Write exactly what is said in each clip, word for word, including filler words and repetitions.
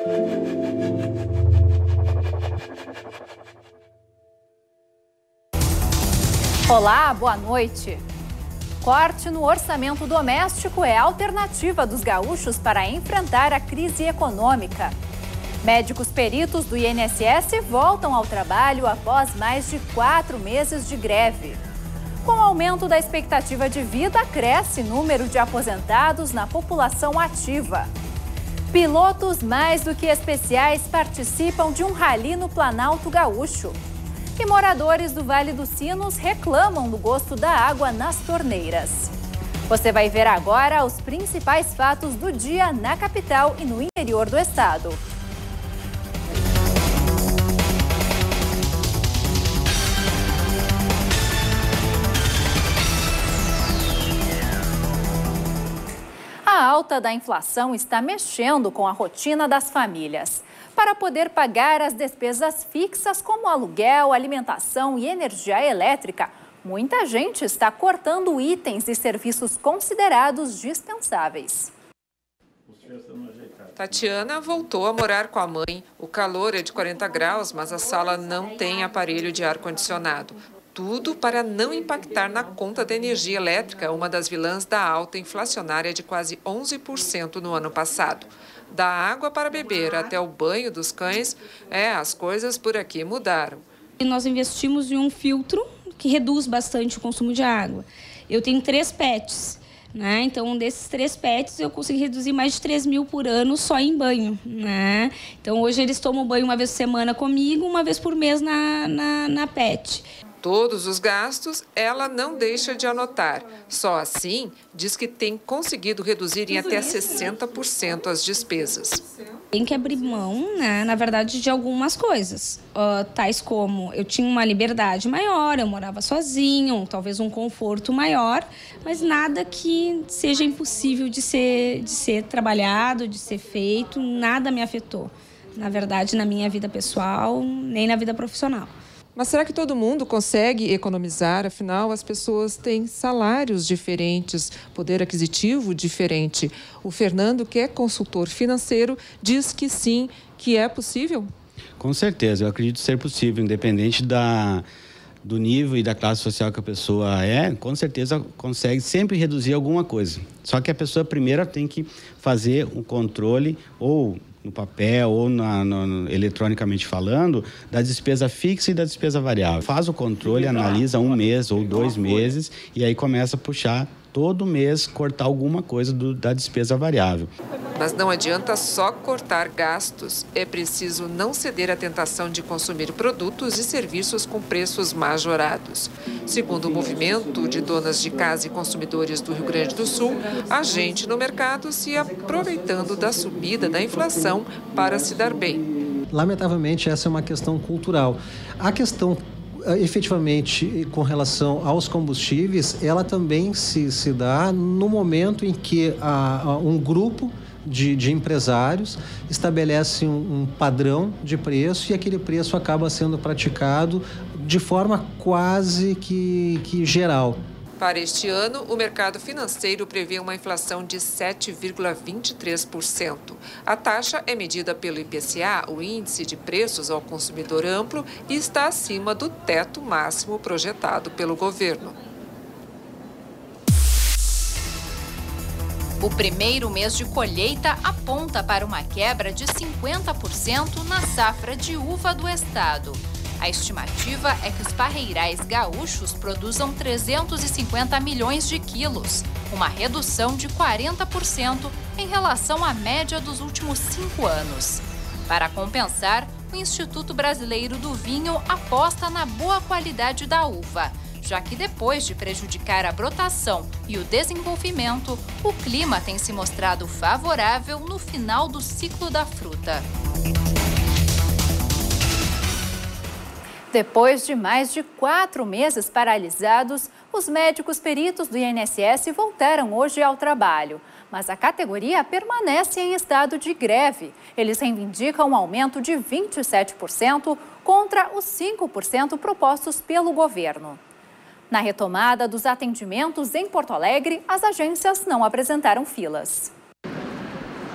Olá, boa noite. Corte no orçamento doméstico é a alternativa dos gaúchos para enfrentar a crise econômica. Médicos peritos do I N S S voltam ao trabalho após mais de quatro meses de greve. Com o aumento da expectativa de vida, cresce o número de aposentados na população ativa. Pilotos mais do que especiais participam de um rally no Planalto Gaúcho. E moradores do Vale dos Sinos reclamam do gosto da água nas torneiras. Você vai ver agora os principais fatos do dia na capital e no interior do estado. A alta da inflação está mexendo com a rotina das famílias. Para poder pagar as despesas fixas como aluguel, alimentação e energia elétrica, muita gente está cortando itens e serviços considerados dispensáveis. Tatiana voltou a morar com a mãe. O calor é de quarenta graus, mas a sala não tem aparelho de ar-condicionado. Tudo para não impactar na conta da energia elétrica, uma das vilãs da alta inflacionária de quase onze por cento no ano passado. Da água para beber até o banho dos cães, é, as coisas por aqui mudaram. Nós investimos em um filtro que reduz bastante o consumo de água. Eu tenho três pets, né? Então, desses três pets, eu consegui reduzir mais de três mil por ano só em banho, né? Então, hoje eles tomam banho uma vez por semana comigo, uma vez por mês na, na, na pet. Todos os gastos ela não deixa de anotar. Só assim, diz que tem conseguido reduzir em até sessenta por cento as despesas. Tem que abrir mão, né, na verdade, de algumas coisas. Uh, tais como eu tinha uma liberdade maior, eu morava sozinho, talvez um conforto maior, mas nada que seja impossível de ser, de ser trabalhado, de ser feito, nada me afetou. Na verdade, na minha vida pessoal, nem na vida profissional. Mas será que todo mundo consegue economizar? Afinal, as pessoas têm salários diferentes, poder aquisitivo diferente. O Fernando, que é consultor financeiro, diz que sim, que é possível. Com certeza, eu acredito ser possível, independente da, do nível e da classe social que a pessoa é, com certeza consegue sempre reduzir alguma coisa. Só que a pessoa primeiro tem que fazer um controle ou no papel ou na, no, eletronicamente falando, da despesa fixa e da despesa variável. Faz o controle, analisa um mês ou dois meses e aí começa a puxar todo mês, cortar alguma coisa do, da despesa variável. Mas não adianta só cortar gastos. É preciso não ceder à tentação de consumir produtos e serviços com preços majorados. Segundo o movimento de donas de casa e consumidores do Rio Grande do Sul, há gente no mercado se aproveitando da subida da inflação para se dar bem. Lamentavelmente, essa é uma questão cultural. A questão efetivamente, com relação aos combustíveis, ela também se, se dá no momento em que a, a, um grupo de, de empresários estabelece um, um padrão de preço e aquele preço acaba sendo praticado de forma quase que, que geral. Para este ano, o mercado financeiro prevê uma inflação de sete vírgula vinte e três por cento. A taxa é medida pelo I P C A, o Índice de Preços ao Consumidor Amplo, e está acima do teto máximo projetado pelo governo. O primeiro mês de colheita aponta para uma quebra de cinquenta por cento na safra de uva do estado. A estimativa é que os parreirais gaúchos produzam trezentos e cinquenta milhões de quilos, uma redução de quarenta por cento em relação à média dos últimos cinco anos. Para compensar, o Instituto Brasileiro do Vinho aposta na boa qualidade da uva, já que depois de prejudicar a brotação e o desenvolvimento, o clima tem se mostrado favorável no final do ciclo da fruta. Depois de mais de quatro meses paralisados, os médicos peritos do I N S S voltaram hoje ao trabalho. Mas a categoria permanece em estado de greve. Eles reivindicam um aumento de vinte e sete por cento contra os cinco por cento propostos pelo governo. Na retomada dos atendimentos em Porto Alegre, as agências não apresentaram filas. Na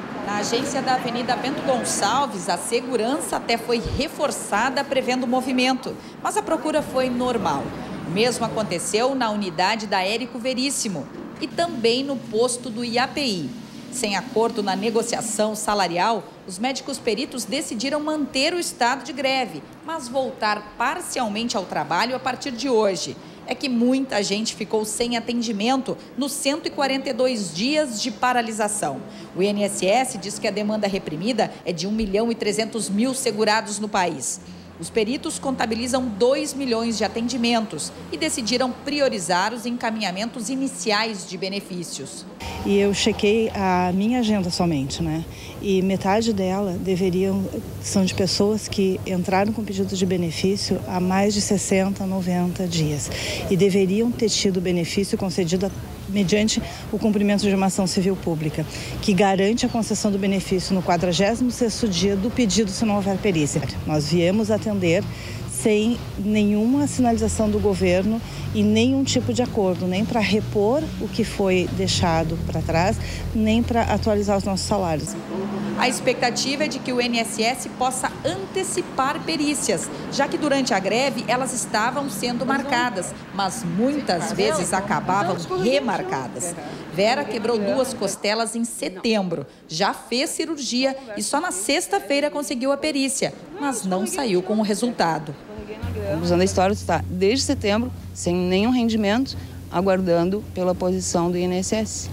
emergência da Avenida Bento Gonçalves, a segurança até foi reforçada prevendo o movimento, mas a procura foi normal. O mesmo aconteceu na unidade da Érico Veríssimo e também no posto do I A P I. Sem acordo na negociação salarial, os médicos peritos decidiram manter o estado de greve, mas voltar parcialmente ao trabalho a partir de hoje. É que muita gente ficou sem atendimento nos cento e quarenta e dois dias de paralisação. O I N S S diz que a demanda reprimida é de um milhão e trezentos mil segurados no país. Os peritos contabilizam dois milhões de atendimentos e decidiram priorizar os encaminhamentos iniciais de benefícios. E eu chequei a minha agenda somente, né? E metade dela deveriam, são de pessoas que entraram com pedido de benefício há mais de sessenta, noventa dias. E deveriam ter tido benefício concedido mediante o cumprimento de uma ação civil pública, que garante a concessão do benefício no quadragésimo sexto dia do pedido se não houver perícia. Nós viemos atender sem nenhuma sinalização do governo e nenhum tipo de acordo, nem para repor o que foi deixado para trás, nem para atualizar os nossos salários. A expectativa é de que o I N S S possa antecipar perícias, já que durante a greve elas estavam sendo marcadas, mas muitas vezes acabavam remarcadas. Vera quebrou duas costelas em setembro, já fez cirurgia e só na sexta-feira conseguiu a perícia, mas não saiu com o resultado. Usando a história, está desde setembro, sem nenhum rendimento, aguardando pela posição do I N S S.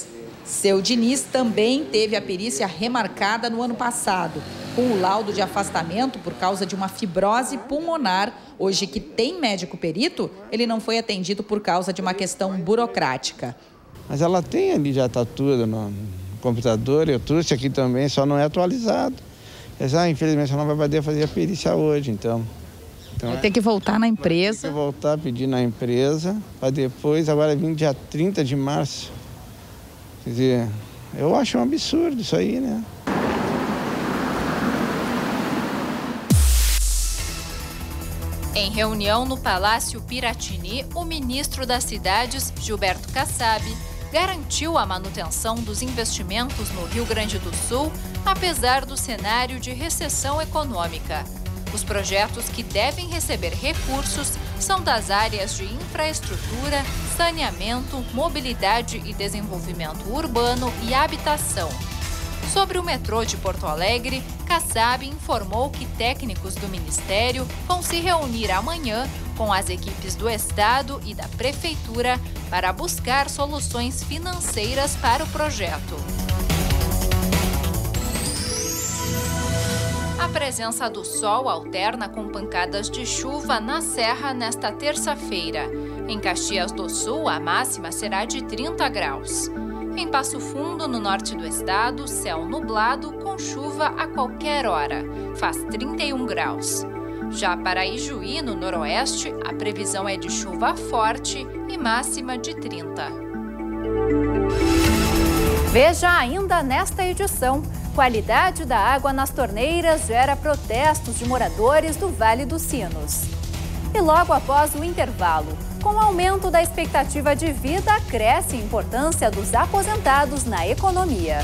Seu Diniz também teve a perícia remarcada no ano passado. Com o laudo de afastamento por causa de uma fibrose pulmonar, hoje que tem médico perito, ele não foi atendido por causa de uma questão burocrática. Mas ela tem ali, já está tudo no computador, eu trouxe aqui também, só não é atualizado. Mas, ah, infelizmente, ela não vai poder fazer a perícia hoje, então... então vai ter que voltar na empresa. Vai ter que voltar a pedir na empresa, para depois, agora vir dia trinta de março. Quer dizer, eu acho um absurdo isso aí, né? Em reunião no Palácio Piratini, o ministro das Cidades, Gilberto Kassab, garantiu a manutenção dos investimentos no Rio Grande do Sul, apesar do cenário de recessão econômica. Os projetos que devem receber recursos são das áreas de infraestrutura, saneamento, mobilidade e desenvolvimento urbano e habitação. Sobre o metrô de Porto Alegre, Kassab informou que técnicos do Ministério vão se reunir amanhã com as equipes do Estado e da Prefeitura para buscar soluções financeiras para o projeto. A presença do sol alterna com pancadas de chuva na Serra nesta terça-feira. Em Caxias do Sul, a máxima será de trinta graus. Em Passo Fundo, no norte do estado, céu nublado com chuva a qualquer hora. Faz trinta e um graus. Já para Ijuí, no noroeste, a previsão é de chuva forte e máxima de trinta. Veja ainda nesta edição. Qualidade da água nas torneiras gera protestos de moradores do Vale dos Sinos. E logo após o intervalo, com o aumento da expectativa de vida, cresce a importância dos aposentados na economia.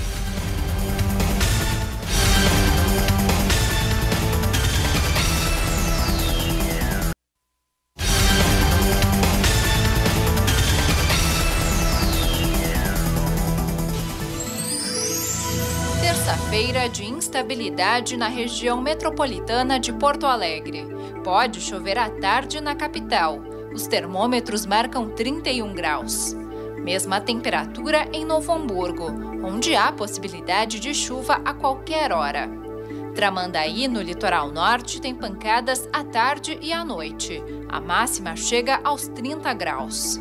Terça-feira de instabilidade na região metropolitana de Porto Alegre. Pode chover à tarde na capital. Os termômetros marcam trinta e um graus. Mesma temperatura em Novo Hamburgo, onde há possibilidade de chuva a qualquer hora. Tramandaí, no litoral norte, tem pancadas à tarde e à noite. A máxima chega aos trinta graus.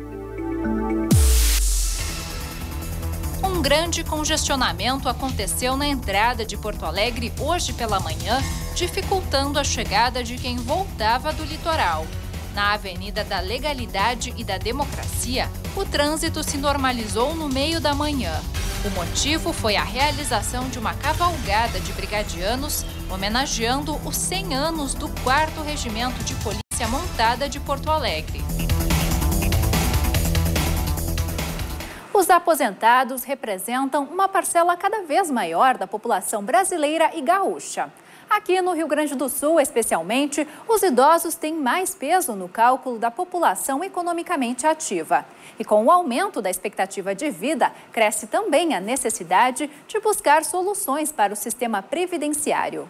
Um grande congestionamento aconteceu na entrada de Porto Alegre hoje pela manhã, dificultando a chegada de quem voltava do litoral. Na Avenida da Legalidade e da Democracia, o trânsito se normalizou no meio da manhã. O motivo foi a realização de uma cavalgada de brigadianos, homenageando os cem anos do quarto Regimento de Polícia Montada de Porto Alegre. Os aposentados representam uma parcela cada vez maior da população brasileira e gaúcha. Aqui no Rio Grande do Sul, especialmente, os idosos têm mais peso no cálculo da população economicamente ativa. E com o aumento da expectativa de vida, cresce também a necessidade de buscar soluções para o sistema previdenciário.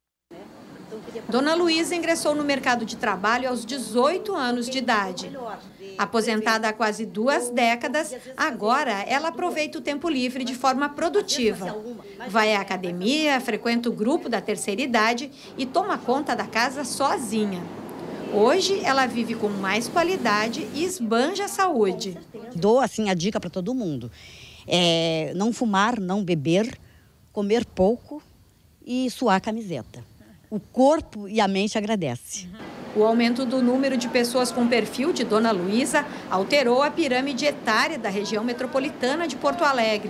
Dona Luísa ingressou no mercado de trabalho aos dezoito anos de idade. Aposentada há quase duas décadas, agora ela aproveita o tempo livre de forma produtiva. Vai à academia, frequenta o grupo da terceira idade e toma conta da casa sozinha. Hoje, ela vive com mais qualidade e esbanja a saúde. Dou assim a dica para todo mundo. É, não fumar, não beber, comer pouco e suar a camiseta. O corpo e a mente agradecem. O aumento do número de pessoas com perfil de Dona Luísa alterou a pirâmide etária da região metropolitana de Porto Alegre.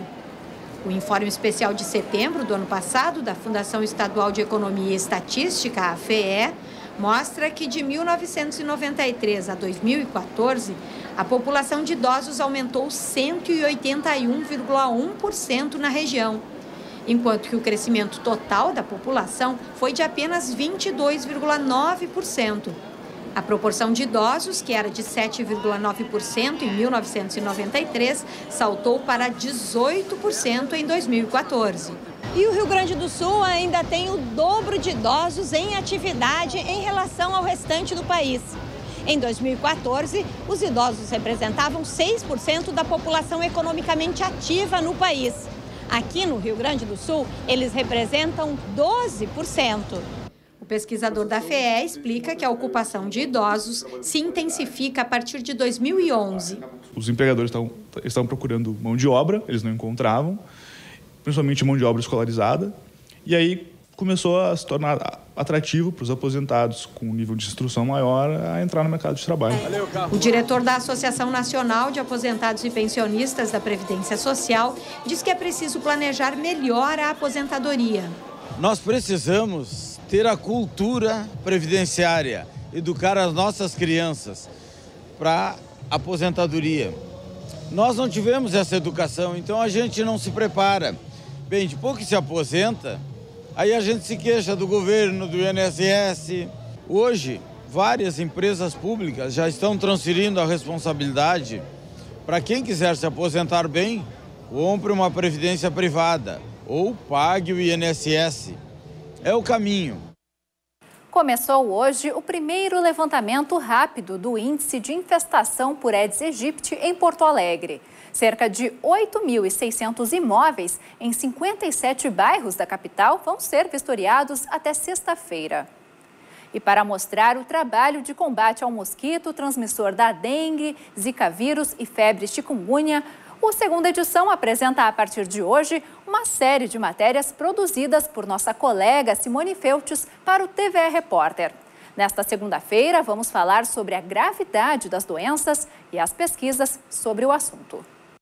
O informe especial de setembro do ano passado da Fundação Estadual de Economia e Estatística, a F E E, mostra que de mil novecentos e noventa e três a dois mil e quatorze, a população de idosos aumentou cento e oitenta e um vírgula um por cento na região, enquanto que o crescimento total da população foi de apenas vinte e dois vírgula nove por cento. A proporção de idosos, que era de sete vírgula nove por cento em mil novecentos e noventa e três, saltou para dezoito por cento em dois mil e quatorze. E o Rio Grande do Sul ainda tem o dobro de idosos em atividade em relação ao restante do país. Em dois mil e quatorze, os idosos representavam seis por cento da população economicamente ativa no país. Aqui no Rio Grande do Sul, eles representam doze por cento. O pesquisador da F E E explica que a ocupação de idosos se intensifica a partir de dois mil e onze. Os empregadores estavam, estavam procurando mão de obra, eles não encontravam, principalmente mão de obra escolarizada, e aí começou a se tornar atrativo para os aposentados com um nível de instrução maior a entrar no mercado de trabalho. O diretor da Associação Nacional de Aposentados e Pensionistas da Previdência Social diz que é preciso planejar melhor a aposentadoria. Nós precisamos ter a cultura previdenciária, educar as nossas crianças para a aposentadoria. Nós não tivemos essa educação, então a gente não se prepara. Bem, depois que se aposenta, aí a gente se queixa do governo, do I N S S. Hoje, várias empresas públicas já estão transferindo a responsabilidade para quem quiser se aposentar bem, compre uma previdência privada ou pague o I N S S. É o caminho. Começou hoje o primeiro levantamento rápido do índice de infestação por Aedes aegypti em Porto Alegre. Cerca de oito mil e seiscentos imóveis em cinquenta e sete bairros da capital vão ser vistoriados até sexta-feira. E para mostrar o trabalho de combate ao mosquito transmissor da dengue, zika vírus e febre chikungunya, o Segunda Edição apresenta a partir de hoje uma série de matérias produzidas por nossa colega Simone Feltes para o T V E Repórter. Nesta segunda-feira, vamos falar sobre a gravidade das doenças e as pesquisas sobre o assunto.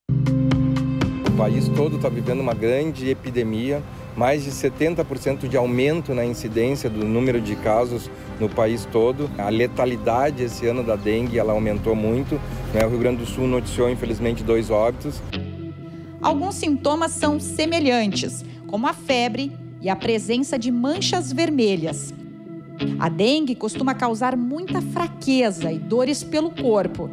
O país todo está vivendo uma grande epidemia, mais de setenta por cento de aumento na incidência do número de casos no país todo. A letalidade esse ano da dengue ela aumentou muito, né? O Rio Grande do Sul noticiou, infelizmente, dois óbitos. Alguns sintomas são semelhantes, como a febre e a presença de manchas vermelhas. A dengue costuma causar muita fraqueza e dores pelo corpo.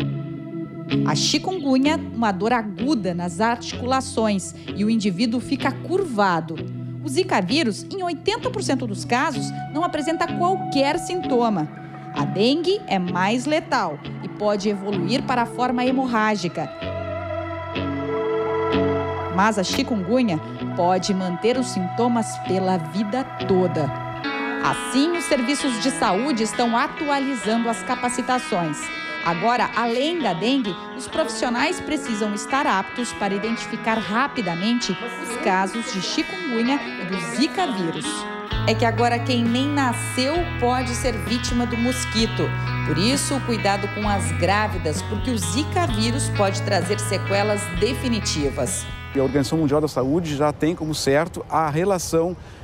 A chikungunya, uma dor aguda nas articulações e o indivíduo fica curvado. O zika vírus, em oitenta por cento dos casos, não apresenta qualquer sintoma. A dengue é mais letal e pode evoluir para a forma hemorrágica. Mas a chikungunya pode manter os sintomas pela vida toda. Assim, os serviços de saúde estão atualizando as capacitações. Agora, além da dengue, os profissionais precisam estar aptos para identificar rapidamente os casos de chikungunya e do zika vírus. É que agora quem nem nasceu pode ser vítima do mosquito. Por isso, o cuidado com as grávidas, porque o zika vírus pode trazer sequelas definitivas. A Organização Mundial da Saúde já tem como certo a relação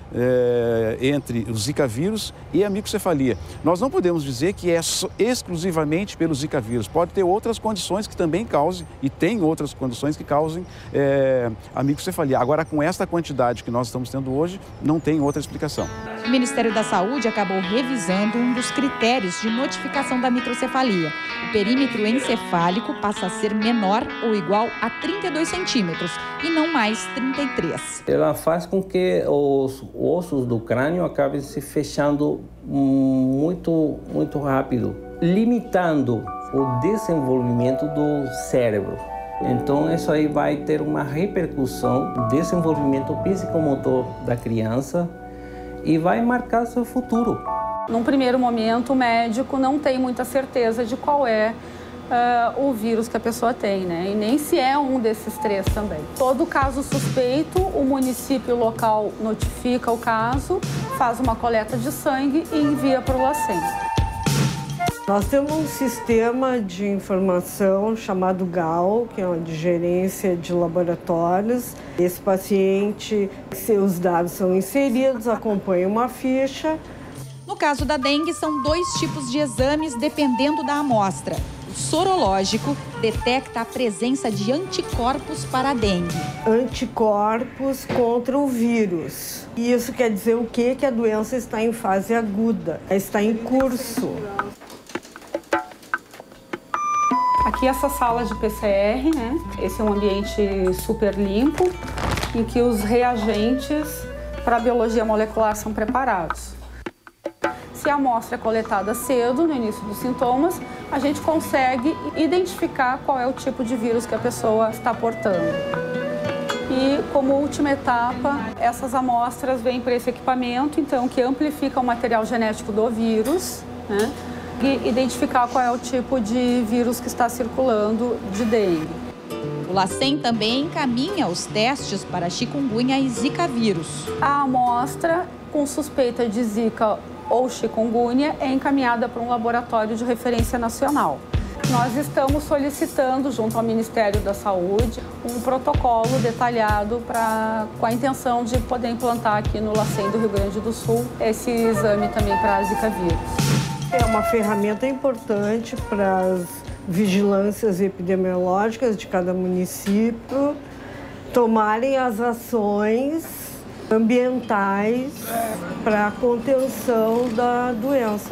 é, entre o Zika vírus e a microcefalia. Nós não podemos dizer que é exclusivamente pelo Zika vírus. Pode ter outras condições que também causem, e tem outras condições que causem é, a microcefalia. Agora, com esta quantidade que nós estamos tendo hoje, não tem outra explicação. O Ministério da Saúde acabou revisando um dos critérios de notificação da microcefalia. O perímetro encefálico passa a ser menor ou igual a trinta e dois centímetros e não mais trinta e três. Ela faz com que os ossos do crânio acabem se fechando muito, muito rápido, limitando o desenvolvimento do cérebro. Então, isso aí vai ter uma repercussão no desenvolvimento psicomotor da criança e vai marcar seu futuro. Num primeiro momento, o médico não tem muita certeza de qual é uh, o vírus que a pessoa tem, né? E nem se é um desses três também. Todo caso suspeito, o município local notifica o caso, faz uma coleta de sangue e envia para o LACEN. Nós temos um sistema de informação chamado G A L, que é uma de gerência de laboratórios. Esse paciente, seus dados são inseridos, acompanha uma ficha. No caso da dengue, são dois tipos de exames dependendo da amostra. O sorológico detecta a presença de anticorpos para a dengue. Anticorpos contra o vírus. E isso quer dizer o quê? Que a doença está em fase aguda, está em curso. Aqui essa sala de P C R, né? Esse é um ambiente super limpo, em que os reagentes para a biologia molecular são preparados. Se a amostra é coletada cedo, no início dos sintomas, a gente consegue identificar qual é o tipo de vírus que a pessoa está portando. E como última etapa, essas amostras vêm para esse equipamento, então, que amplifica o material genético do vírus, né? E identificar qual é o tipo de vírus que está circulando de dengue. O LACEN também encaminha os testes para chikungunya e Zika vírus. A amostra com suspeita de Zika ou chikungunya é encaminhada para um laboratório de referência nacional. Nós estamos solicitando, junto ao Ministério da Saúde, um protocolo detalhado pra, com a intenção de poder implantar aqui no LACEN do Rio Grande do Sul esse exame também para Zika vírus. É uma ferramenta importante para as vigilâncias epidemiológicas de cada município tomarem as ações ambientais para a contenção da doença.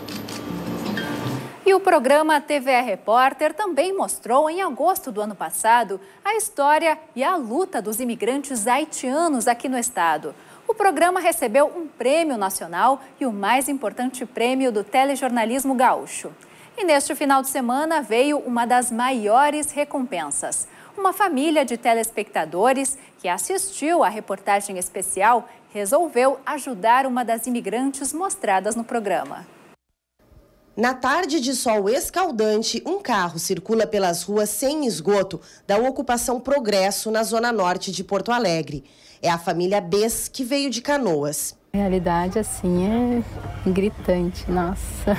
E o programa T V E Repórter também mostrou, em agosto do ano passado, a história e a luta dos imigrantes haitianos aqui no estado. O programa recebeu um prêmio nacional e o mais importante prêmio do telejornalismo gaúcho. E neste final de semana veio uma das maiores recompensas. Uma família de telespectadores que assistiu à reportagem especial resolveu ajudar uma das imigrantes mostradas no programa. Na tarde de sol escaldante, um carro circula pelas ruas sem esgoto da ocupação Progresso, na zona norte de Porto Alegre. É a família Bess, que veio de Canoas. A realidade, assim, é gritante, nossa.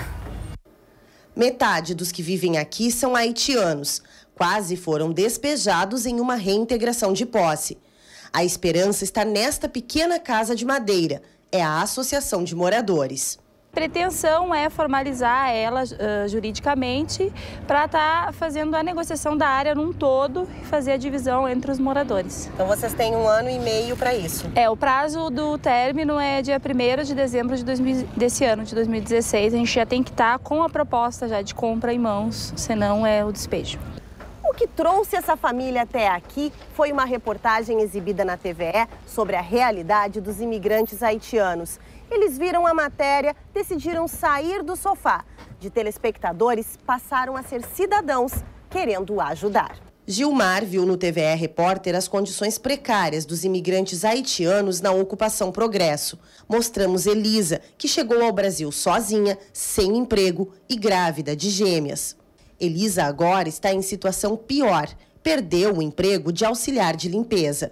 Metade dos que vivem aqui são haitianos. Quase foram despejados em uma reintegração de posse. A esperança está nesta pequena casa de madeira. É a Associação de Moradores. A pretensão é formalizar ela uh, juridicamente para estar tá fazendo a negociação da área num todo e fazer a divisão entre os moradores. Então vocês têm um ano e meio para isso? É, o prazo do término é dia primeiro de dezembro de dois mil, desse ano, de dois mil e dezesseis. A gente já tem que estar tá com a proposta já de compra em mãos, senão é o despejo. O que trouxe essa família até aqui foi uma reportagem exibida na T V E sobre a realidade dos imigrantes haitianos. Eles viram a matéria, decidiram sair do sofá. De telespectadores, passaram a ser cidadãos, querendo ajudar. Gilmar viu no T V E Repórter as condições precárias dos imigrantes haitianos na ocupação Progresso. Mostramos Elisa, que chegou ao Brasil sozinha, sem emprego e grávida de gêmeas. Elisa agora está em situação pior. Perdeu o emprego de auxiliar de limpeza.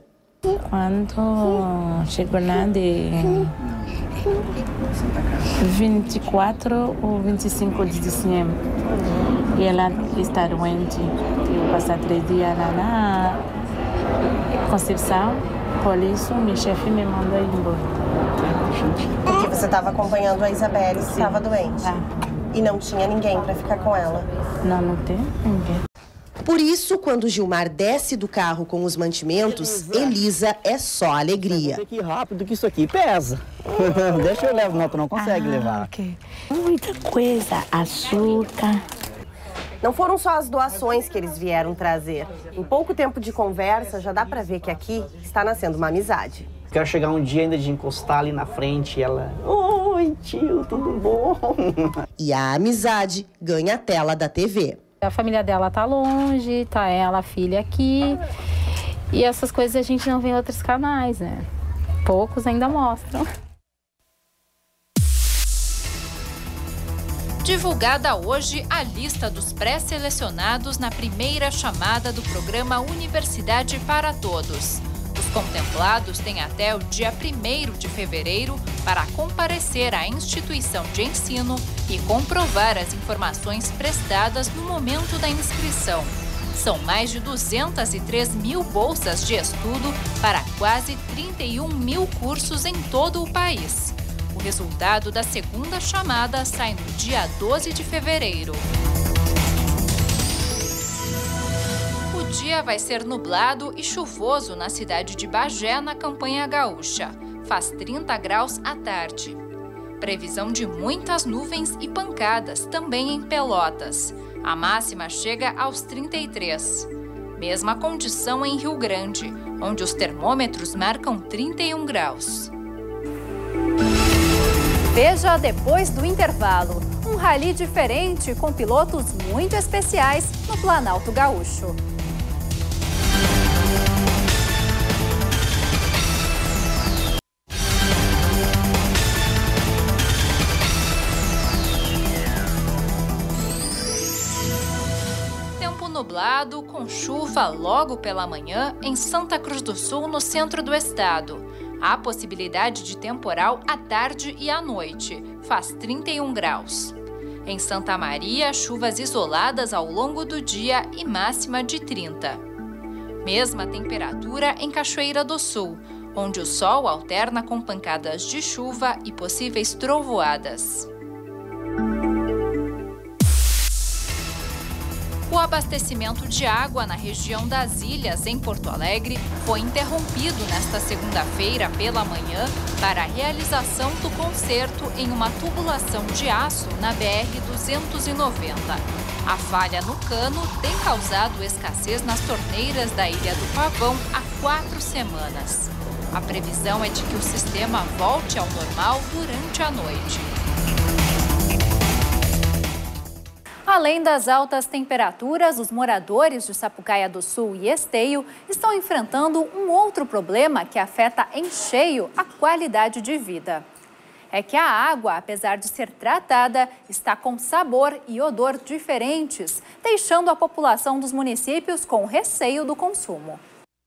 Quando chegou lá de vinte e quatro ou vinte e cinco de dezembro, e ela está doente. Eu passei três dias lá na Concepção Por isso, meu chefe me manda ir embora. Porque você estava acompanhando a Isabelle, que estava doente. Ah. E não tinha ninguém para ficar com ela. Não, não tem ninguém. Por isso, quando Gilmar desce do carro com os mantimentos, Elisa é só alegria. Tem que ir rápido que isso aqui pesa. Deixa eu levar, não, tu não consegue ah, levar. Okay. Muita coisa, açúcar. Não foram só as doações que eles vieram trazer. Em pouco tempo de conversa, já dá para ver que aqui está nascendo uma amizade. Quero chegar um dia ainda de encostar ali na frente e ela... Oi, tio, tudo bom? E a amizade ganha a tela da T V. A família dela tá longe, tá ela, a filha aqui. E essas coisas a gente não vê em outros canais, né? Poucos ainda mostram. Divulgada hoje a lista dos pré-selecionados na primeira chamada do programa Universidade para Todos. Os contemplados têm até o dia primeiro de fevereiro para comparecer à instituição de ensino e comprovar as informações prestadas no momento da inscrição. São mais de duzentas e três mil bolsas de estudo para quase trinta e um mil cursos em todo o país. O resultado da segunda chamada sai no dia doze de fevereiro. O dia vai ser nublado e chuvoso na cidade de Bagé, na campanha gaúcha. Faz trinta graus à tarde. Previsão de muitas nuvens e pancadas também em Pelotas. A máxima chega aos trinta e três. Mesma condição em Rio Grande, onde os termômetros marcam trinta e um graus. Veja depois do intervalo. Um rally diferente com pilotos muito especiais no Planalto Gaúcho. Nublado, com chuva logo pela manhã em Santa Cruz do Sul, no centro do estado. Há possibilidade de temporal à tarde e à noite. Faz trinta e um graus. Em Santa Maria, chuvas isoladas ao longo do dia e máxima de trinta. Mesma temperatura em Cachoeira do Sul, onde o sol alterna com pancadas de chuva e possíveis trovoadas. O abastecimento de água na região das Ilhas, em Porto Alegre, foi interrompido nesta segunda-feira pela manhã para a realização do conserto em uma tubulação de aço na B R duzentos e noventa. A falha no cano tem causado escassez nas torneiras da Ilha do Pavão há quatro semanas. A previsão é de que o sistema volte ao normal durante a noite. Além das altas temperaturas, os moradores de Sapucaia do Sul e Esteio estão enfrentando um outro problema que afeta em cheio a qualidade de vida. É que a água, apesar de ser tratada, está com sabor e odor diferentes, deixando a população dos municípios com receio do consumo.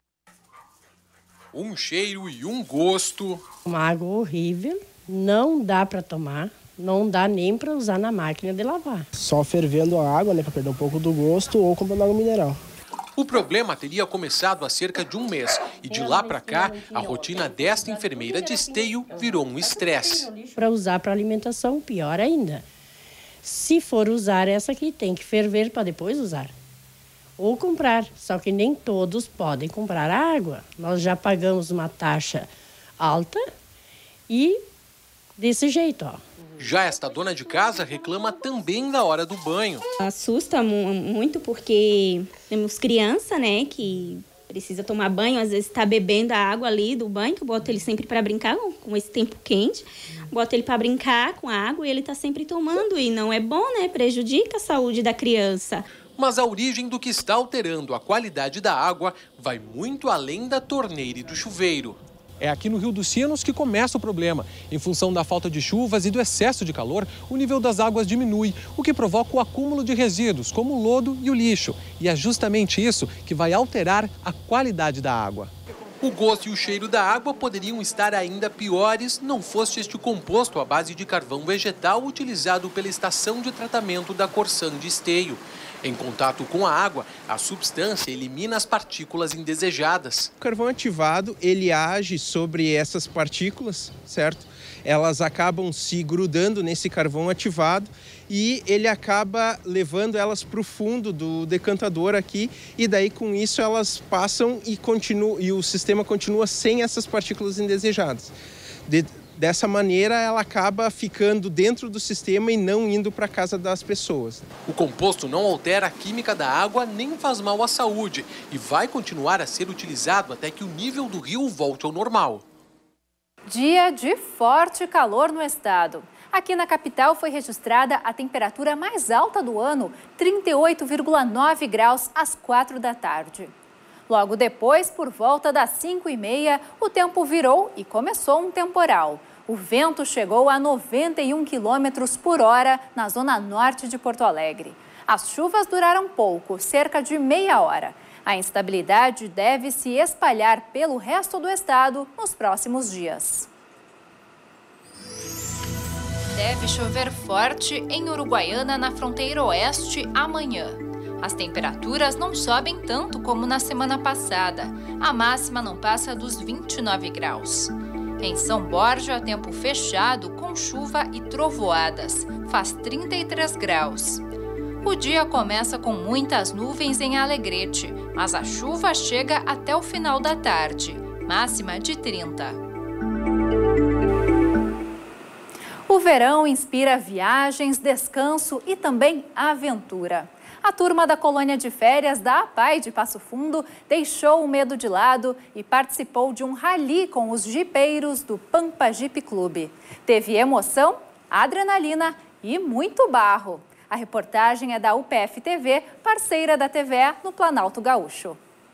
Um cheiro e um gosto. Uma água horrível, não dá para tomar. Não dá nem para usar na máquina de lavar. Só fervendo a água, né, para perder um pouco do gosto, ou comprando água mineral. O problema teria começado há cerca de um mês e de lá para cá, a rotina desta enfermeira de Esteio virou um estresse. Para usar para alimentação, pior ainda. Se for usar essa aqui, tem que ferver para depois usar. Ou comprar, só que nem todos podem comprar a água. Nós já pagamos uma taxa alta e desse jeito, ó. Já esta dona de casa reclama também da hora do banho. Assusta muito porque temos criança, né, que precisa tomar banho, às vezes está bebendo a água ali do banho, que eu boto ele sempre para brincar com esse tempo quente. Boto ele para brincar com a água e ele está sempre tomando e não é bom, né, prejudica a saúde da criança. Mas a origem do que está alterando a qualidade da água vai muito além da torneira e do chuveiro. É aqui no Rio dos Sinos que começa o problema. Em função da falta de chuvas e do excesso de calor, o nível das águas diminui, o que provoca o acúmulo de resíduos, como o lodo e o lixo. E é justamente isso que vai alterar a qualidade da água. O gosto e o cheiro da água poderiam estar ainda piores não fosse este composto à base de carvão vegetal utilizado pela estação de tratamento da Corsan de Esteio. Em contato com a água, a substância elimina as partículas indesejadas. O carvão ativado, ele age sobre essas partículas, certo? Elas acabam se grudando nesse carvão ativado e ele acaba levando elas para o fundo do decantador aqui, e daí com isso elas passam e, continua, e o sistema continua sem essas partículas indesejadas. De, Dessa maneira, ela acaba ficando dentro do sistema e não indo para a casa das pessoas. O composto não altera a química da água nem faz mal à saúde e vai continuar a ser utilizado até que o nível do rio volte ao normal. Dia de forte calor no estado. Aqui na capital foi registrada a temperatura mais alta do ano, trinta e oito vírgula nove graus às quatro da tarde. Logo depois, por volta das cinco e meia, o tempo virou e começou um temporal. O vento chegou a noventa e um quilômetros por hora na zona norte de Porto Alegre. As chuvas duraram pouco, cerca de meia hora. A instabilidade deve se espalhar pelo resto do estado nos próximos dias. Deve chover forte em Uruguaiana, na fronteira oeste, amanhã. As temperaturas não sobem tanto como na semana passada. A máxima não passa dos vinte e nove graus. Em São Borja, tempo fechado com chuva e trovoadas. Faz trinta e três graus. O dia começa com muitas nuvens em Alegrete, mas a chuva chega até o final da tarde. Máxima de trinta. O verão inspira viagens, descanso e também aventura. A turma da colônia de férias da APAI de Passo Fundo deixou o medo de lado e participou de um rally com os jipeiros do Pampa Jeep Clube. Teve emoção, adrenalina e muito barro. A reportagem é da U P F T V, parceira da T V E no Planalto Gaúcho.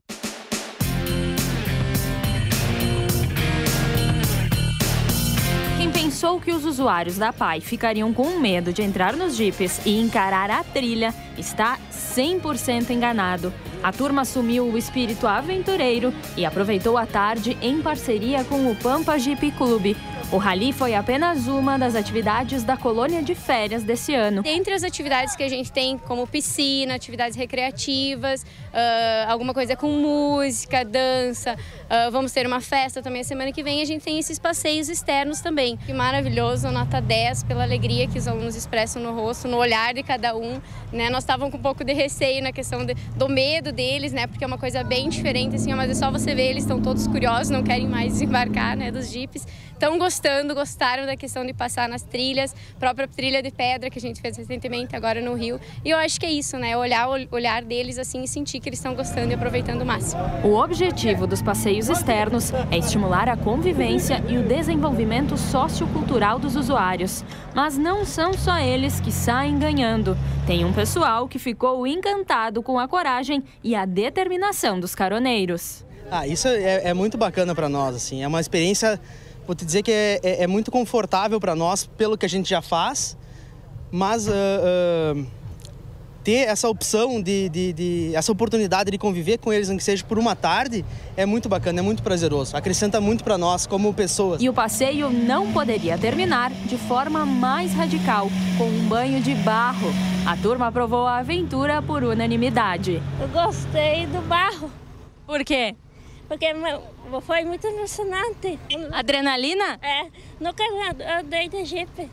Quem pensou que os usuários da APAI ficariam com medo de entrar nos jipes e encarar a trilha está cem por cento enganado. A turma assumiu o espírito aventureiro e aproveitou a tarde em parceria com o Pampa Jeep Clube. O rally foi apenas uma das atividades da colônia de férias desse ano. Entre as atividades que a gente tem, como piscina, atividades recreativas, uh, alguma coisa com música, dança, uh, vamos ter uma festa também a semana que vem, a gente tem esses passeios externos também. Que maravilhoso, nota dez pela alegria que os alunos expressam no rosto, no olhar de cada um, né? Nós estávamos com um pouco de receio na questão de, do medo deles, né? Porque é uma coisa bem diferente, assim, mas é só você ver, eles estão todos curiosos, não querem mais desembarcar, né, dos jipes. Estão gostando, gostaram da questão de passar nas trilhas, própria trilha de pedra que a gente fez recentemente agora no Rio. E eu acho que é isso, né? Olhar o olhar deles assim e sentir que eles estão gostando e aproveitando o máximo. O objetivo dos passeios externos é estimular a convivência e o desenvolvimento sociocultural dos usuários. Mas não são só eles que saem ganhando. Tem um pessoal que ficou encantado com a coragem e a determinação dos caroneiros. Ah, isso é, é muito bacana para nós, assim. É uma experiência... Vou te dizer que é, é, é muito confortável para nós, pelo que a gente já faz, mas uh, uh, ter essa opção, de, de, de, essa oportunidade de conviver com eles, nem que seja por uma tarde, é muito bacana, é muito prazeroso. Acrescenta muito para nós como pessoas. E o passeio não poderia terminar de forma mais radical, com um banho de barro. A turma aprovou a aventura por unanimidade. Eu gostei do barro. Por quê? Porque foi muito emocionante. Adrenalina? É, nunca andei de Jeep.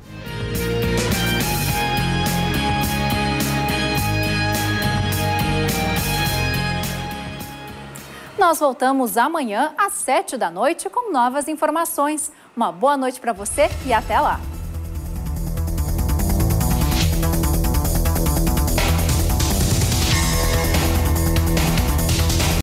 Nós voltamos amanhã às sete da noite com novas informações. Uma boa noite para você e até lá!